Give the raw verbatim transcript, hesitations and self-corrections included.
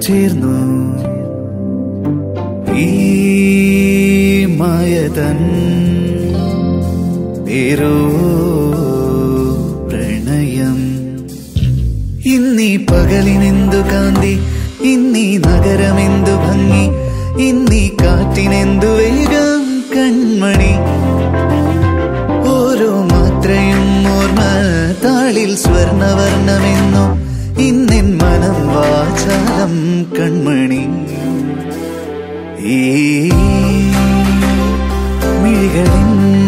ചേർന്നു ഈ മായതൻ പേരോ പ്രണയം. ഇന്നീ പകലിനെന്തു കാന്തി, ഇന്നീ നഗരമെന്തു ഭംഗി, ഇന്നീ കാറ്റിനെന്തു വേഗം കൺമണി. ഓരോ മാത്രയും ഓർമ്മ താളിൽ സ്വർണവർണ്ണമെന്നോ, ഇന്നെൻ മനം വാചാലം കൺമണി. ഈ മിഴികളിൻ